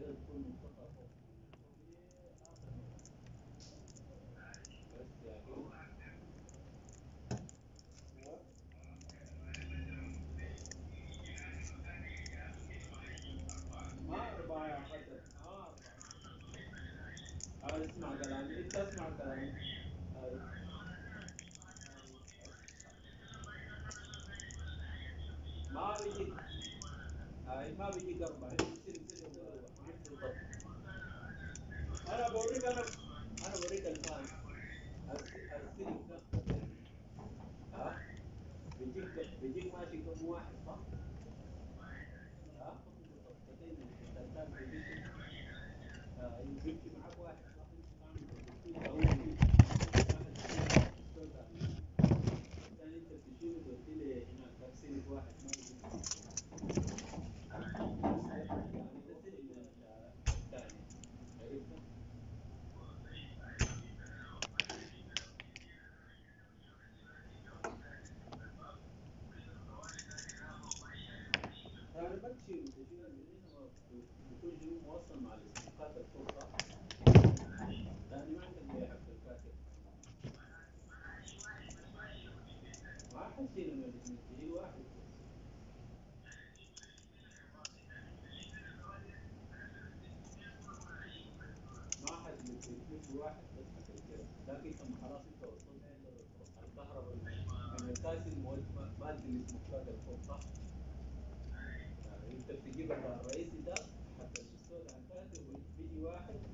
تكون منطقة فوق بس يا أخي. أربعة يا حسن، أربعة. اسمع كلامي، أنت اسمع كلامي. أي. ما بيجيك. أي ما بيجيك أربعة، أنت تصير خمس بالضبط. أنا بوريك، أنا بوريك الآن. السلك ده ها بيجيك ماشي كم واحد صح؟ ها طبقتين التلتات بيجيك. يمشي معاك واحد صح؟ انت تعمل تلتين هو بيجيك واحد السوداء الثاني انت بتشيله توديه لهناك. ده سلك واحد ما بيجيك. يعني ده سلك الثاني. عرفت؟ يعني ما تشيله، تشيله من هنا بيكون شنو موصل مع السلكات الفوق صح؟ ثاني ما عندك زي حق الكاتب. ما حتشيل من الاثنين، تشيل واحد بس. ما حد بيكون واحد بس حق الكرة. لكن انت خلاص انت وصلت عند الكهرباء من الكاسي المادي اللي اسمه كاد الفوق صح؟ يعني انت بتجيب الرئيسي ده حق الصوت على الكاسي وبيجي واحد